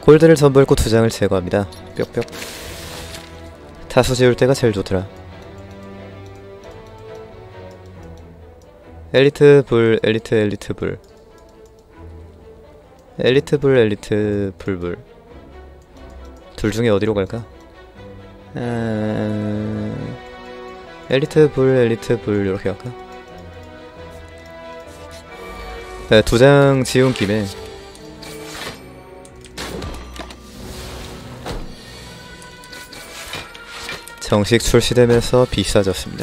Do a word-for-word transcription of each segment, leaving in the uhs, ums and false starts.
홀드를 선보였고 두 장을 제거합니다. 뿅뿅. 타수 지울 때가 제일 좋더라. 엘리트 불, 엘리트 엘리트 불. 엘리트 불, 엘리트 불불. 둘 중에 어디로 갈까? 음... 엘리트 불, 엘리트 불 이렇게 갈까? 네, 두 장 지운 김에 정식 출시되면서 비싸졌습니다.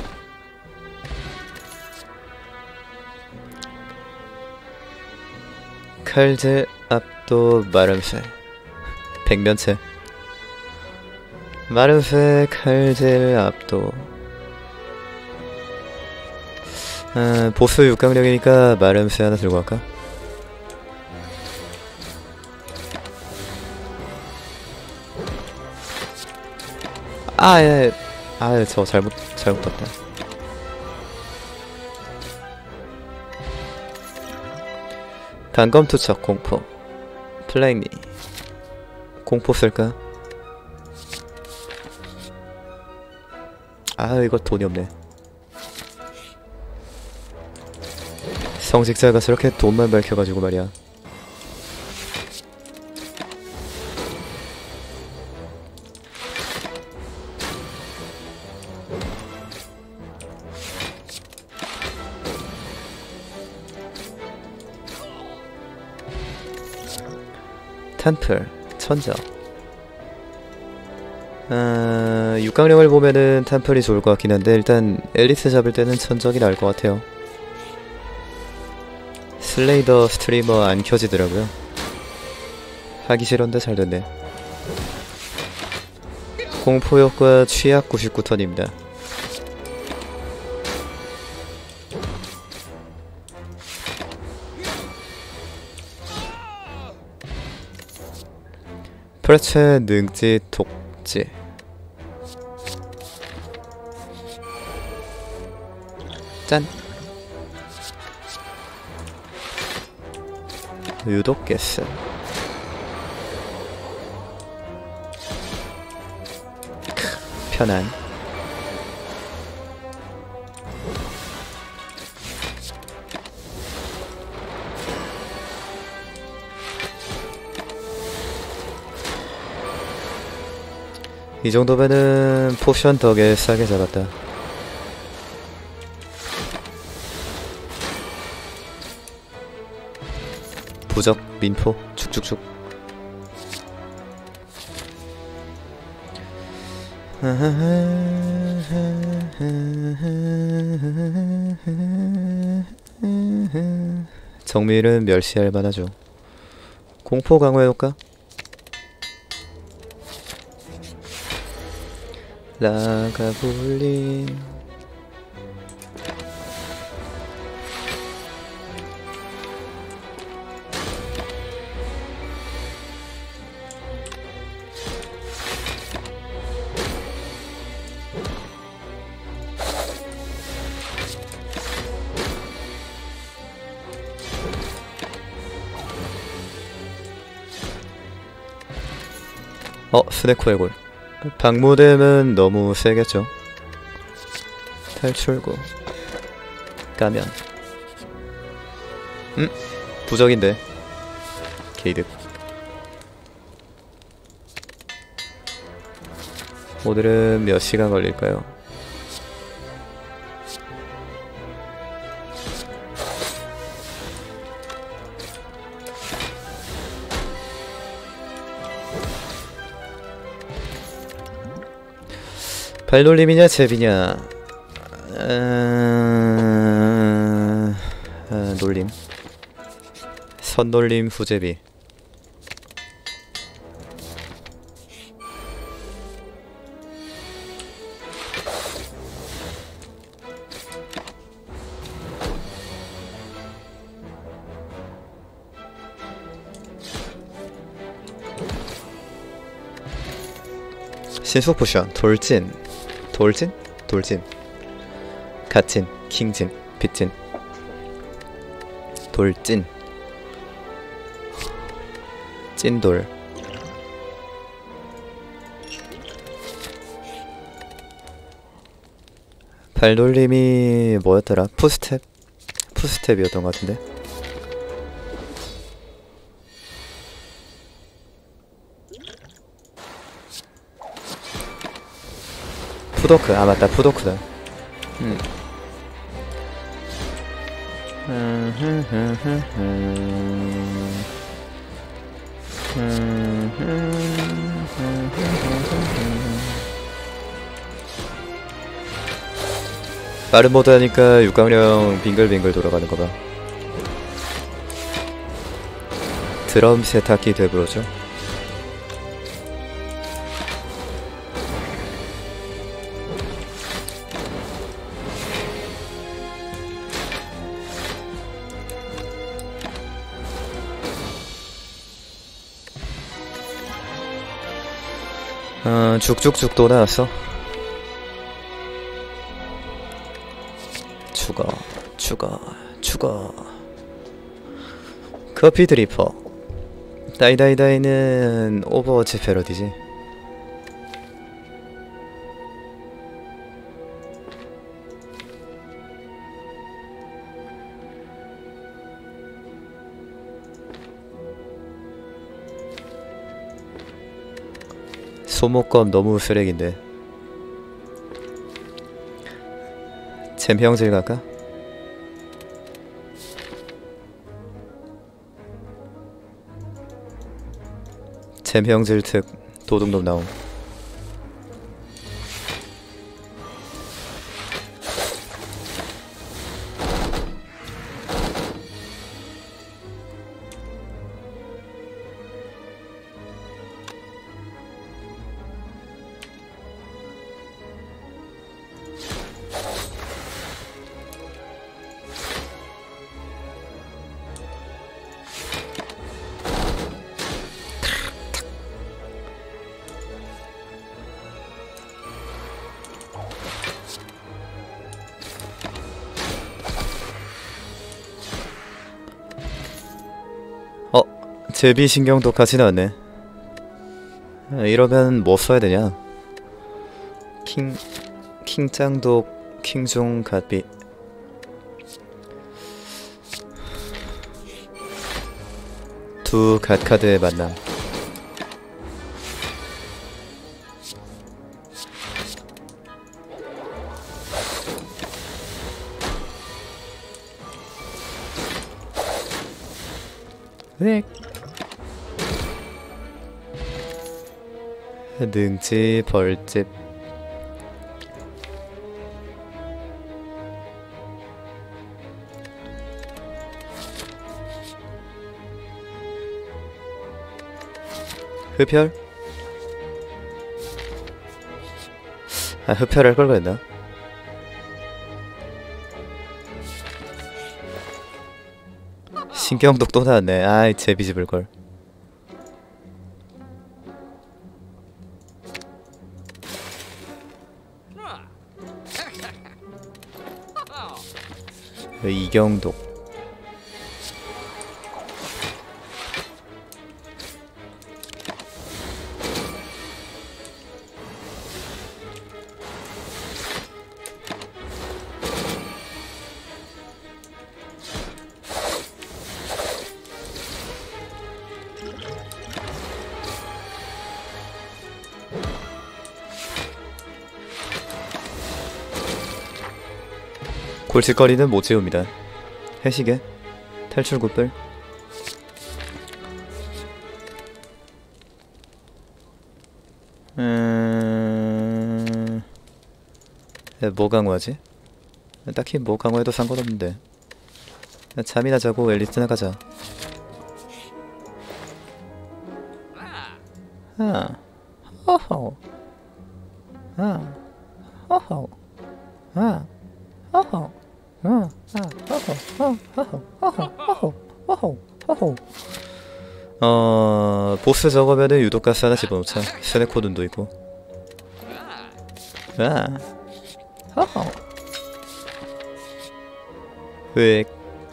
칼질 압도 마름새 백면체 마름새 칼질 압도. 아, 보스 육 강력이니까 마름새 하나 들고 갈까? 아, 예, 아, 저 잘못, 잘못 봤다. 단검 투척 공포. 플라잉니. 공포 쓸까? 아, 이거 돈이 없네. 성직자가 저렇게 돈만 밝혀가지고 말이야. 탄플, 천적. 아, 육강령을 보면은 탄플이 좋을 것 같긴 한데 일단 엘리트 잡을 때는 천적이 나을 것 같아요. 슬레이더 스트리머 안 켜지더라고요. 하기 싫은데 잘 됐네. 공포효과 취약 구십구 턴입니다. 프레체 능지 독지. 짠. 유독 게스. 편안. 이 정도면은 포션 덕에 싸게 잡았다. 부적, 민포, 축축축. 정밀은 멸시할 만하죠. 공포 강화해놓을까? 라가불린. 어, 스네코 해골. 방무댐은 너무 세겠죠. 탈출구. 가면. 음? 부적인데. 게이득. 오늘은 몇 시간 걸릴까요? 발놀림이냐 제비냐. 아... 아, 놀림. 선놀림 후제비. 신속 포션 돌진. 돌진? 돌진. 갓진, 킹진, 빗진. 돌진. 찐돌. 발놀림이 뭐였더라? 푸스텝? 푸스텝이었던 것 같은데. 푸도크, 아 맞다, 푸도크다. 음. 빠른 모드 하니까 육강령 빙글빙글 돌아가는 거 봐. 드럼 세탁기 되브로죠. 어, 죽죽죽 또 나왔어. 죽어, 죽어, 죽어. 커피 드리퍼. 다이다이다이는 오버워치 패러디지. 소모검 너무 쓰레기인데. 잼형질 갈까? 잼형질 특 도둑놈 나옴. 제비신경도 같이 나왔네. 이러면 뭐 써야 되냐? 킹... 킹짱독, 킹종, 갓비. 두 갓카드의 만남. 네. 능지 벌집. 흡혈? 아, 흡혈 할 걸 그랬나? 신경독 또 나왔네. 아이, 제비집을걸. 이경독. 골칫거리는 못 채웁니다. 해시계, 탈출굿불. 음... 뭐 강화하지? 딱히 뭐 강화해도 상관없는데. 잠이나 자고 엘리트나 가자. 아, 허허. 아, 허허. 아, 허허. 어, 아, 허허, 허허, 허허, 허허, 허허, 허허. 어, 보스 저거면은 유독가스 하나 집어넣자. 스네코든도 있고. 아, 허허. 획.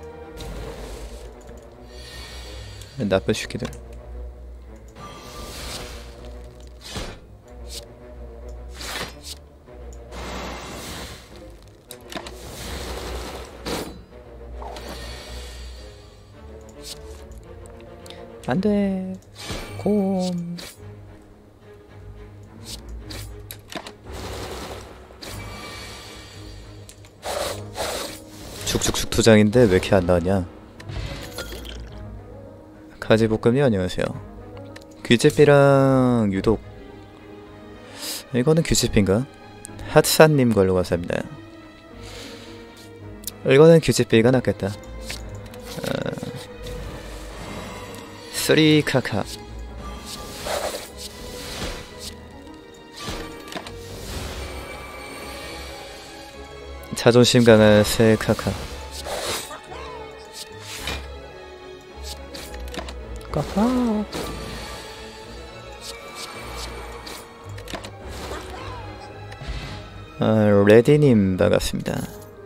나쁜 새끼들. 안돼. 곰. 죽죽죽 투장인데 왜 이렇게 안 나왔냐? 가지볶음님 안녕하세요. 귀집비랑 유독 이거는 귀집비인가? 핫산님 걸로 감사합니다. 이거는 귀집비가 낫겠다. 어... 쓰리카카. 자존심 강한 세카카. 까까. 아, 레디님 반갑습니다.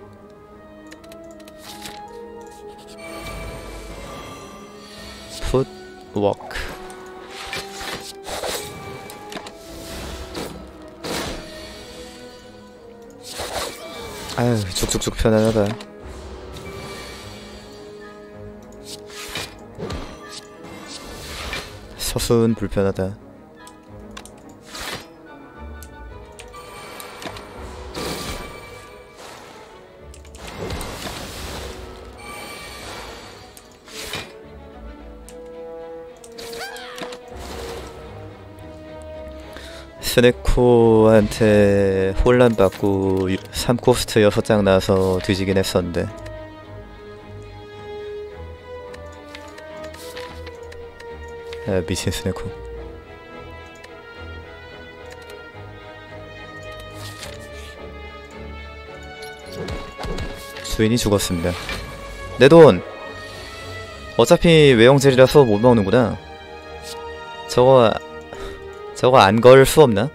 풋워크. 아유, 쭉쭉쭉 편안하다. 서순 불편하다. 스네코한테 혼란받고 삼 코스트 여섯 장 나와서 뒤지긴 했었는데 아, 미친 스네코. 주인이 죽었습니다. 내 돈! 어차피 외형젤이라서 못 먹는구나. 저거 저거 안 걸 수 없나?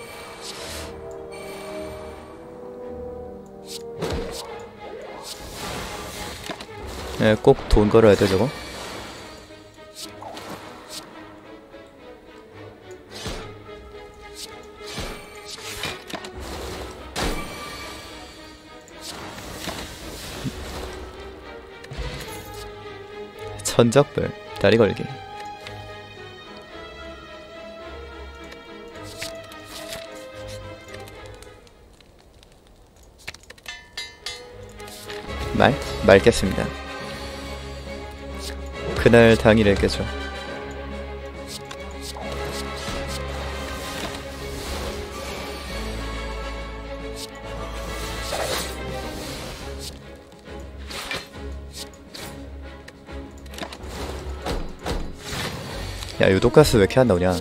예, 꼭 돈 걸어야 돼 저거? 천적별 다리 걸기. 말? 말겠습니다. 그날 당일에겠죠. 야, 유독가스 왜 이렇게 안 나오냐?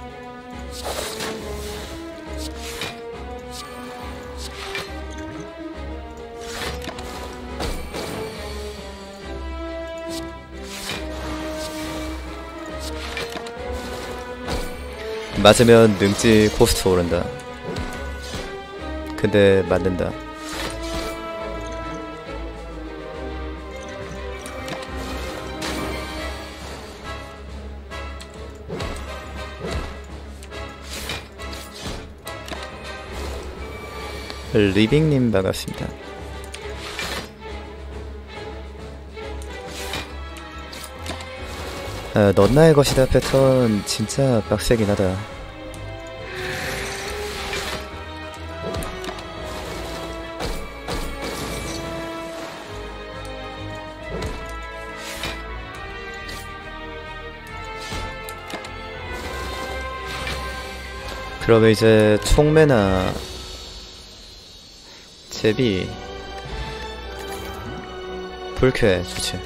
맞으면 능지 코스트 오른다. 근데 맞는다. 리빙님 반갑습니다. 아, 넌 나의 것이다 패턴 진짜 빡세긴 하다. 그러면 이제 총매나 제비 불쾌 좋지.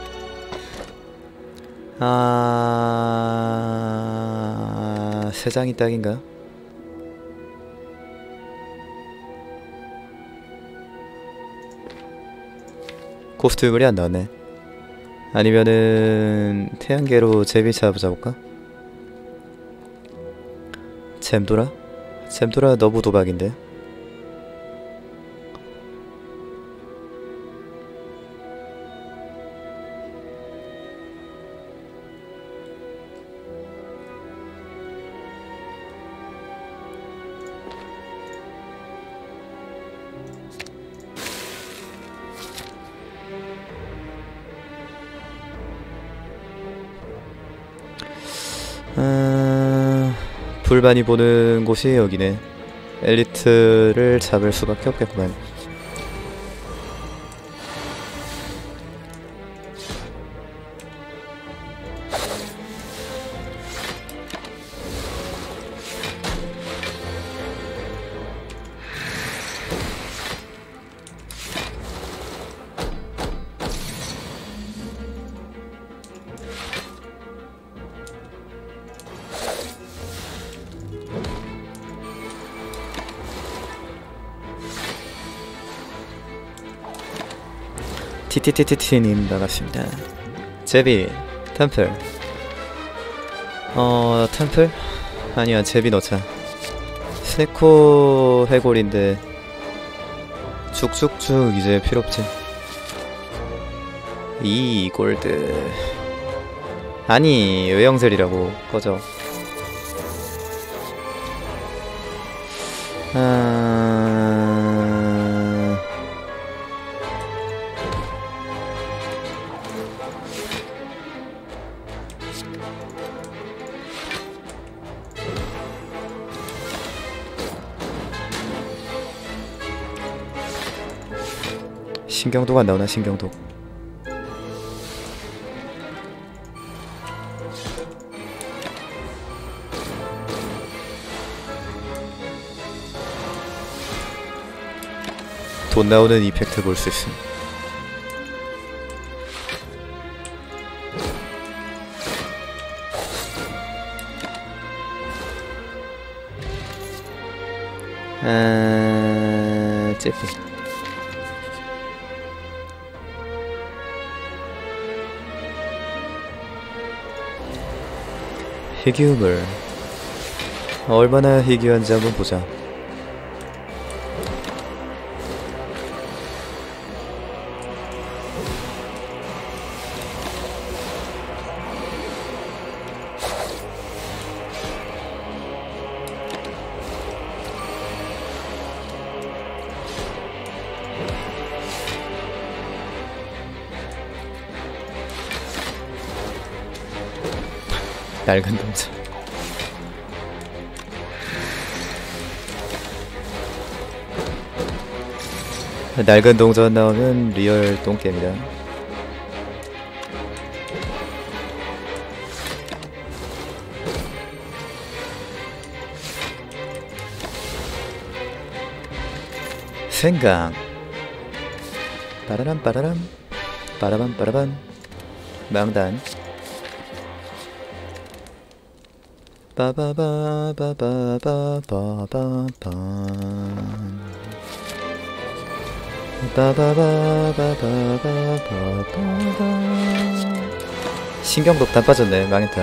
아... 세 장이 딱인가? 코스트 유물이 안 나왔네. 아니면은 태양계로 제비 잡아볼까? 잼돌아? 잼돌아 너무 도박인데. 불 많이 보는 곳이 여기네. 엘리트를 잡을 수밖에 없겠구만. 티티티티티님 반갑습니다. 제비 템플. 어 템플? 아니야 제비 넣자. 스네코 해골인데 쭉쭉쭉 이제 필요없지. 이 골드. 아니 외형젤이라고 꺼져. 아... 신경독 안 나오나 신경독. 돈 나오는 이펙트 볼 수 있음. 아... 찌뿌. 희귀우물. 얼마나 희귀한지 한번 보자. 낡은 동전. 낡은 동전 나오면 리얼 똥개입니다. 생강. 빠라람 빠라람 빠라밤 빠라밤. 망단. 빠바바바바바바바바. 빠바바바바바바바. 신경독 다 빠졌네. 망했다.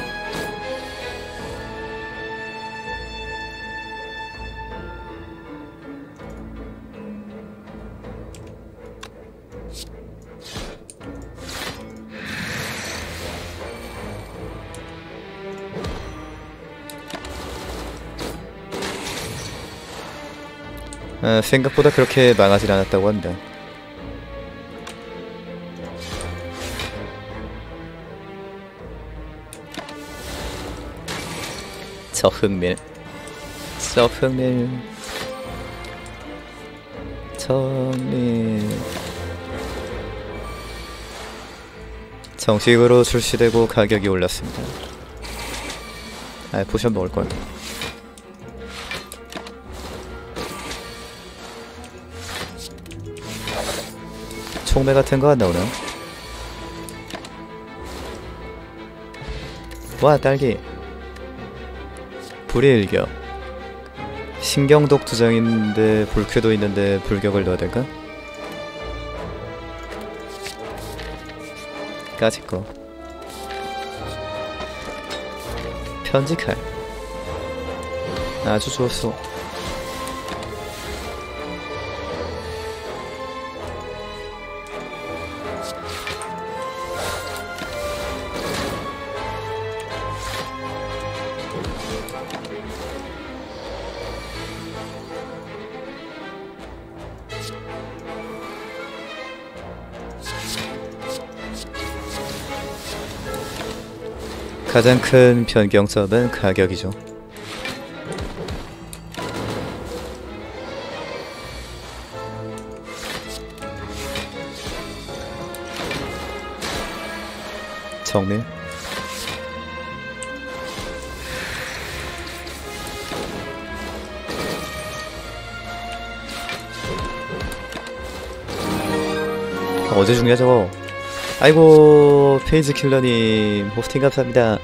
어, 생각보다 그렇게 망하진 않았다고 한다. 저 흥밀, 저 흥밀, 저 흥밀. 정식으로 출시되고 가격이 올랐습니다. 아, 포션 먹을걸. 총매 같은 거 안 나오나? 와, 딸기. 불의 일격. 신경독 두 장인데 불쾌도 있는데 불격을 넣어야 될까? 까짓거. 편지칼. 아주 좋았어. 가장 큰 변경점은 가격이죠. 정밀. 어제 중이야 저거. 아이고 페이지 킬러님 호스팅 감사합니다.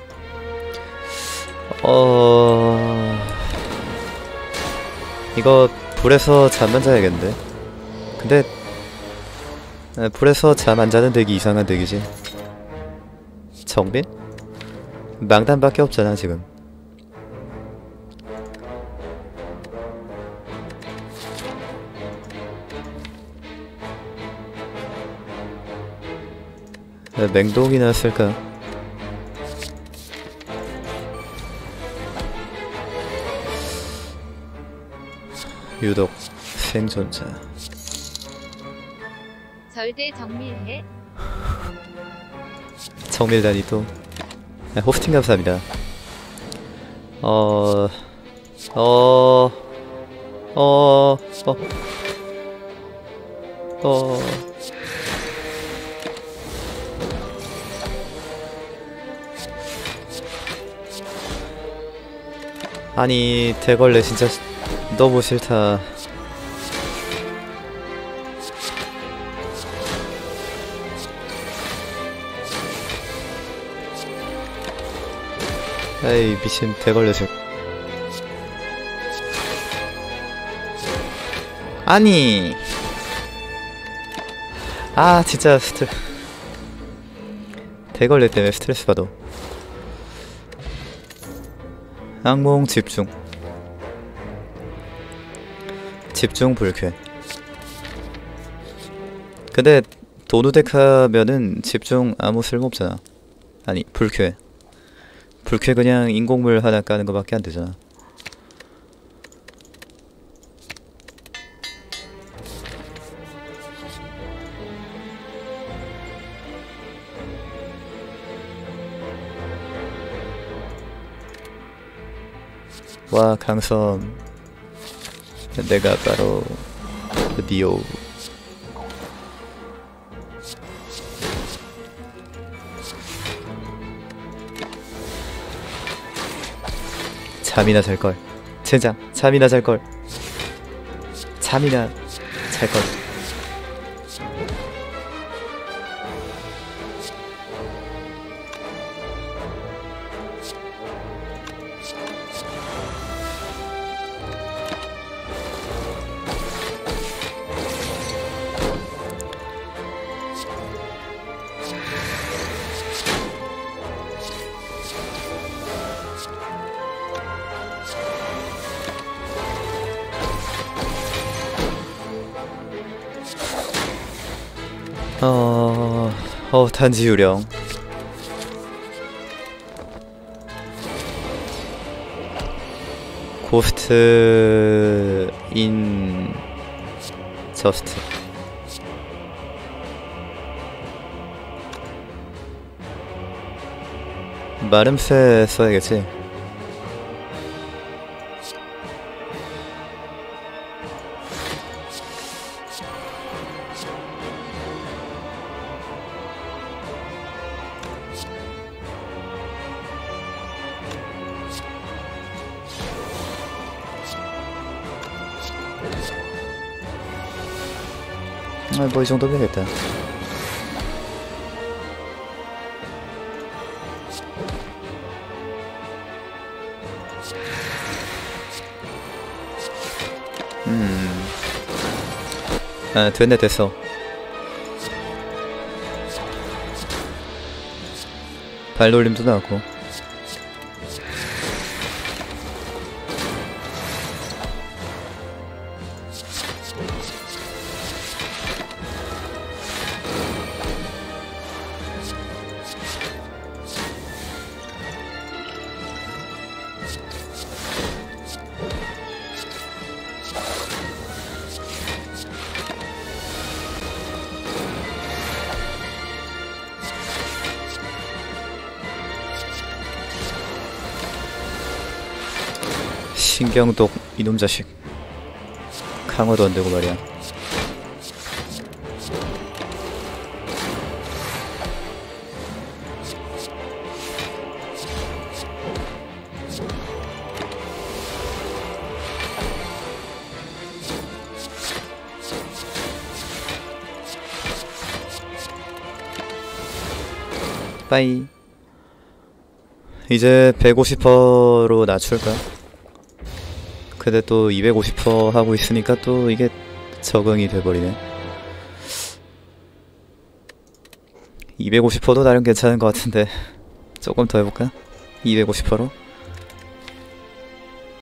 어... 이거 불에서 잠만 자야겠는데. 근데 에, 불에서 잠 안 자는 덱이 이상한 덱이지. 정빈? 망단밖에 없잖아 지금. 에, 맹독이나 쓸까? 유독 생존자. 절대 정밀해. 정밀단이 또 네, 호스팅 감사합니다. 어... 어... 어... 어... 어... 아니 대걸레 진짜 너무 싫다. 에이 미친 대걸레색. 아니 아 진짜 스트레 대걸레 때문에 스트레스 받아. 악몽 집중. 집중 불쾌. 근데 도누덱 하면은 집중 아무 쓸모없잖아. 아니 불쾌. 불쾌 그냥 인공물 하나 까는 거밖에 안 되잖아. 와 강선. 내가 바로 니오. 잠이나 잘걸. 젠장 잠이나 잘걸. 잠이나 잘걸. 어... 어 단지 유령. 고스트 인 저스트. 마름새 써야겠지. 아, 뭐 이 정도면 되겠다. 음. 아, 됐네, 됐어. 발놀림도 나왔고. 신경독 이놈 자식. 강화도 안 되고 말이야. 빠이. 이제 백오십 퍼센트로 낮출까? 근데 또 이백오십 퍼센트 하고 있으니까 또 이게 적응이 돼버리네. 이백오십 퍼센트도 나름 괜찮은 것 같은데 조금 더 해볼까? 이백오십 퍼센트로?